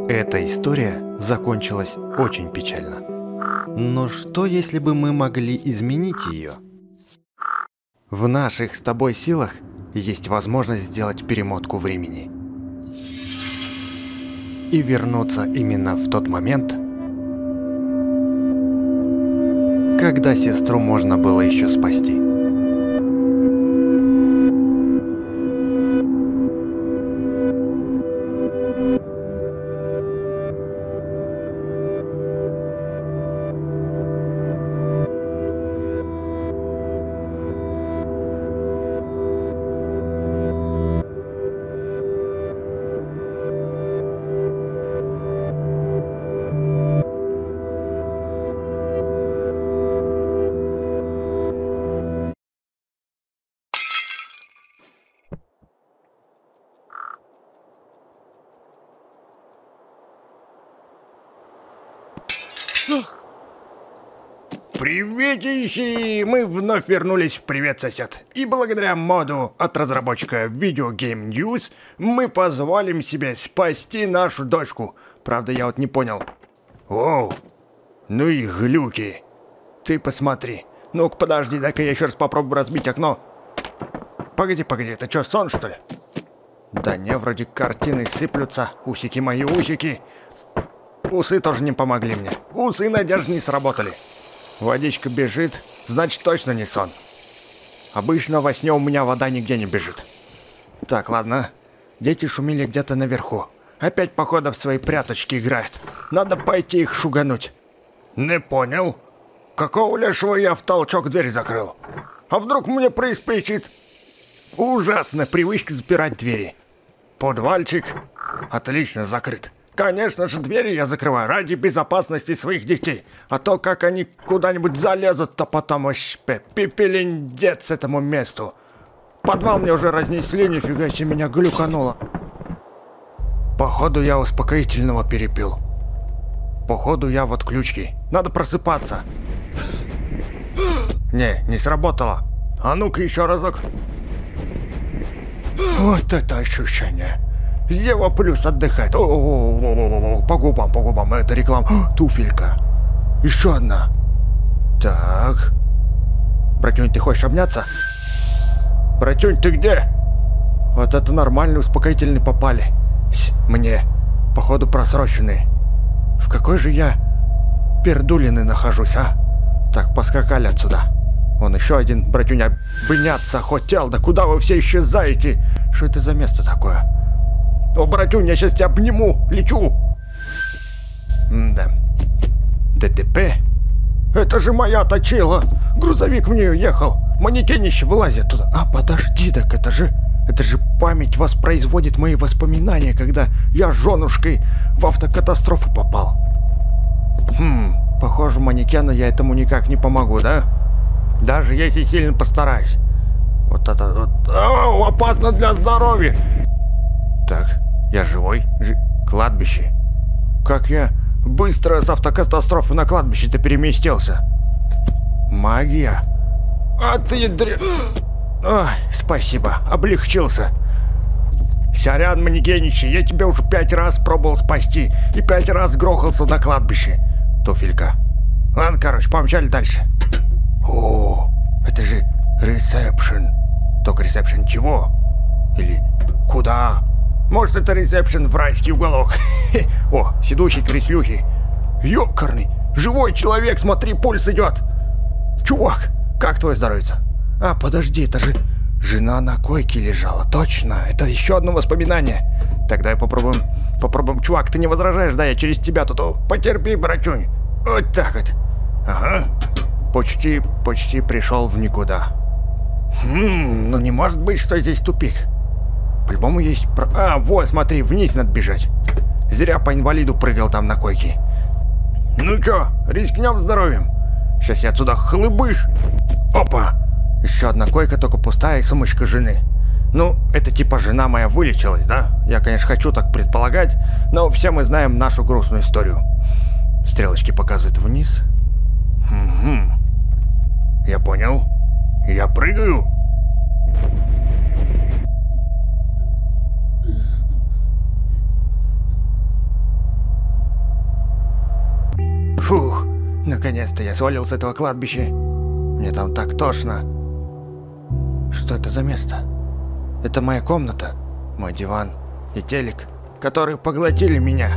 Эта история закончилась очень печально. Но что, если бы мы могли изменить ее? В наших с тобой силах есть возможность сделать перемотку времени. И вернуться именно в тот момент, когда сестру можно было еще спасти. Приветищи! Мы вновь вернулись в «Привет, сосед!» И благодаря моду от разработчика Video Game News мы позволим себе спасти нашу дочку. Правда, я вот не понял. Оу! Ну и глюки! Ты посмотри. Ну-ка, подожди, дай-ка я еще раз попробую разбить окно. Погоди, это что, сон, что ли? Да не, вроде картины сыплются. Усики мои, усики. Усы тоже не помогли мне. Усы надежды не сработали. Водичка бежит, значит точно не сон. Обычно во сне у меня вода нигде не бежит. Так, ладно. Дети шумели где-то наверху. Опять, походу, в свои пряточки играют. Надо пойти их шугануть. Не понял. Какого лешего я в толчок дверь закрыл? А вдруг мне приспичит? Ужасная привычка запирать двери. Подвальчик отлично закрыт. Конечно же, двери я закрываю ради безопасности своих детей. А то, как они куда-нибудь залезут, то потом вообще пепелиндец этому месту. Подвал мне уже разнесли, нифига себе, меня глюкануло. Походу, я успокоительного перепил. Походу, я в отключке. Надо просыпаться. Не сработало. А ну-ка еще разок. Вот это ощущение. Ева плюс отдыхает. По губам. Это реклама. Туфелька. Еще одна. Так. Братюнь, ты хочешь обняться? Братюнь, ты где? Вот это нормальный успокоительный попали. Мне. Походу просроченные. В какой же я пердулины нахожусь, а? Так, поскакали отсюда. Вон еще один братюня обняться хотел. Да куда вы все исчезаете? Что это за место такое? О, братюнь, я сейчас тебя обниму, лечу. Да. ДТП? Это же моя точила. Грузовик в нее ехал. Манекенище вылазит туда. А, подожди, так это же память воспроизводит мои воспоминания, когда я с женушкой в автокатастрофу попал. Похоже, манекену я этому никак не помогу, да? Даже если сильно постараюсь. Вот это вот. Опасно для здоровья. Так, я живой? Кладбище. Как я быстро с автокатастрофы на кладбище-то переместился. Магия. А ты Ой, спасибо, облегчился. Сорян, манекенище, я тебя уже 5 раз пробовал спасти и 5 раз грохался на кладбище. Туфелька. Ладно, короче, помчали дальше. О, это же ресепшн. Только ресепшн чего? Или куда? Может, это ресепшн в райский уголок. О, седущий крислюхи. Ёкарный, живой человек, смотри, пульс идет. Чувак, как твое здоровье? А, подожди, это же жена на койке лежала. Точно, это еще одно воспоминание. Тогда я попробуем. Чувак, ты не возражаешь, да? Я через тебя тут. О, потерпи, братюнь. Вот так вот. Ага. Почти пришел в никуда. Ну не может быть, что здесь тупик. По-любому есть... А, вот, смотри, вниз надо бежать. Зря по инвалиду прыгал там на койке. Ну чё, рискнем здоровьем? Сейчас я отсюда хлыбыш. Опа! Еще одна койка, только пустая, и сумочка жены. Ну, это типа жена моя вылечилась, да? Я, конечно, хочу так предполагать, но все мы знаем нашу грустную историю. Стрелочки показывают вниз. Я понял. Я прыгаю. Наконец-то я свалил с этого кладбища. Мне там так тошно. Что это за место? Это моя комната, мой диван и телек, которые поглотили меня.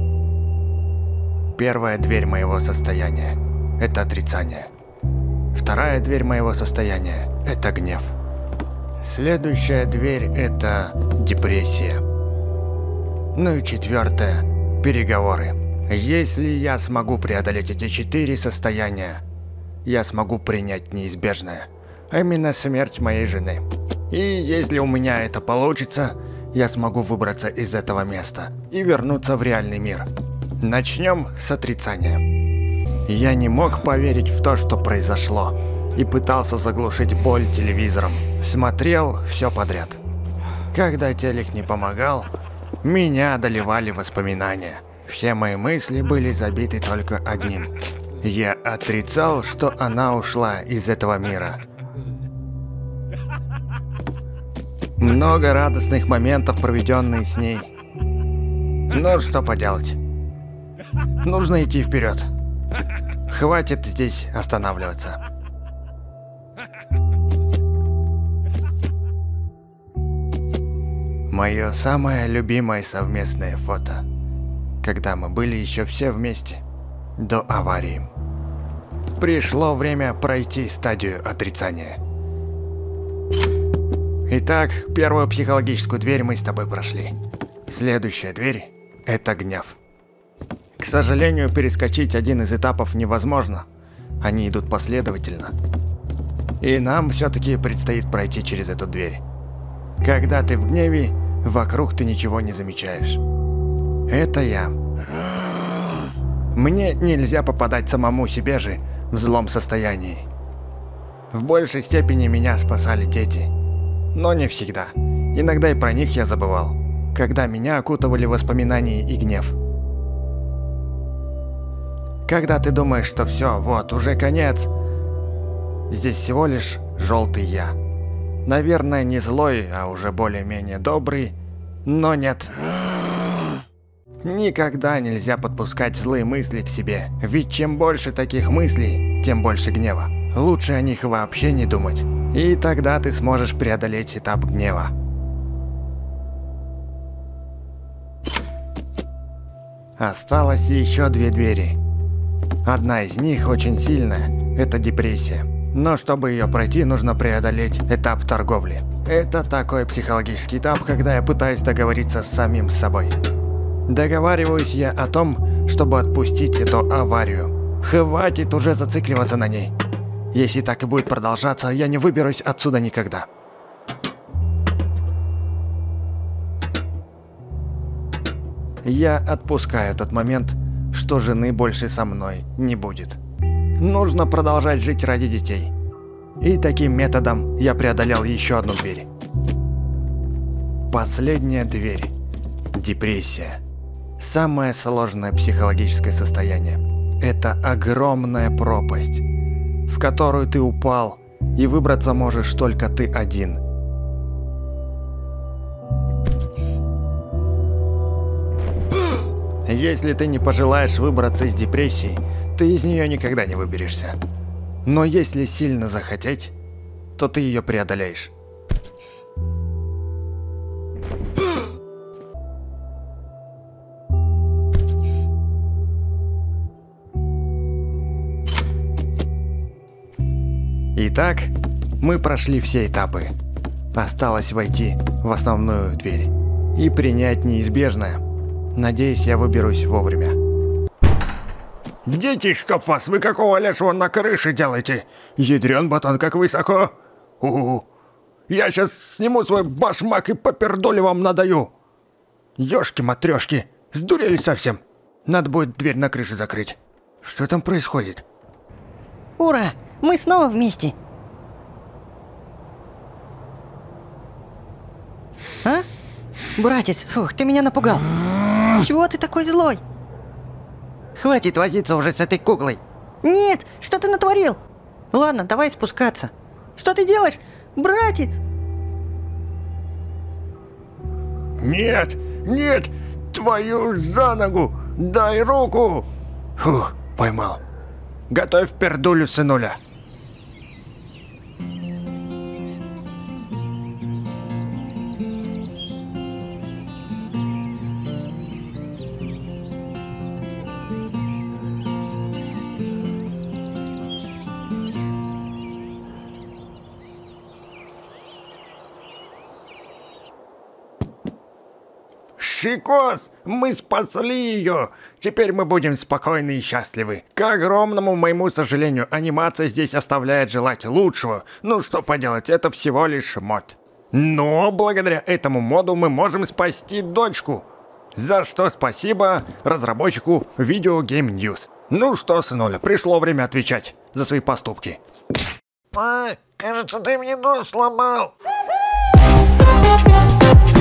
Первая дверь моего состояния – это отрицание. Вторая дверь моего состояния – это гнев. Следующая дверь – это депрессия. Ну и четвертая – переговоры. Если я смогу преодолеть эти 4 состояния, я смогу принять неизбежное, а именно смерть моей жены. И если у меня это получится, я смогу выбраться из этого места и вернуться в реальный мир. Начнем с отрицания. Я не мог поверить в то, что произошло, и пытался заглушить боль телевизором. Смотрел все подряд. Когда телек не помогал, меня одолевали воспоминания. Все мои мысли были забиты только одним. Я отрицал, что она ушла из этого мира. Много радостных моментов, проведенные с ней. Но что поделать? Нужно идти вперед. Хватит здесь останавливаться. Мое самое любимое совместное фото, когда мы были еще все вместе, до аварии. Пришло время пройти стадию отрицания. Итак, первую психологическую дверь мы с тобой прошли. Следующая дверь – это гнев. К сожалению, перескочить один из этапов невозможно. Они идут последовательно. И нам все-таки предстоит пройти через эту дверь. Когда ты в гневе, вокруг ты ничего не замечаешь. Это я. Мне нельзя попадать самому себе же в злом состоянии. В большей степени меня спасали дети. Но не всегда. Иногда и про них я забывал, когда меня окутывали воспоминания и гнев. Когда ты думаешь, что все, вот, уже конец, здесь всего лишь желтый я. Наверное, не злой, а уже более-менее добрый, но нет. Никогда нельзя подпускать злые мысли к себе, ведь чем больше таких мыслей, тем больше гнева. Лучше о них вообще не думать, и тогда ты сможешь преодолеть этап гнева. Осталось еще 2 двери. Одна из них очень сильная – это депрессия. Но чтобы ее пройти, нужно преодолеть этап торговли. Это такой психологический этап, когда я пытаюсь договориться с самим собой. Договариваюсь я о том, чтобы отпустить эту аварию. Хватит уже зацикливаться на ней. Если так и будет продолжаться, я не выберусь отсюда никогда. Я отпускаю тот момент, что жены больше со мной не будет. Нужно продолжать жить ради детей. И таким методом я преодолел еще одну дверь. Последняя дверь. Депрессия. Самое сложное психологическое состояние. Это огромная пропасть, в которую ты упал, и выбраться можешь только ты один. Если ты не пожелаешь выбраться из депрессии, ты из нее никогда не выберешься. Но если сильно захотеть, то ты ее преодолеешь. Итак, мы прошли все этапы. Осталось войти в основную дверь и принять неизбежное. Надеюсь, я выберусь вовремя. Дети, чтоб вас, вы какого лешего на крыше делаете? Ядрен батон, как высоко. Я сейчас сниму свой башмак и по пердоле вам надаю. Ёшки-матрёшки, сдурели совсем. Надо будет дверь на крыше закрыть. Что там происходит? Ура! Мы снова вместе. А? Братец, фух, ты меня напугал. Чего ты такой злой? Хватит возиться уже с этой куклой. Нет, что ты натворил? Ладно, давай спускаться. Что ты делаешь, братец? Нет, нет, твою ж за ногу, дай руку. Фух, поймал. готовь пердулю, сынуля. Шикос, мы спасли ее! Теперь мы будем спокойны и счастливы. К огромному моему сожалению, анимация здесь оставляет желать лучшего. Ну что поделать, это всего лишь мод. Но благодаря этому моду мы можем спасти дочку. За что спасибо разработчику Video Game News. Ну что, сынуля, пришло время отвечать за свои поступки. Кажется, ты мне нос сломал.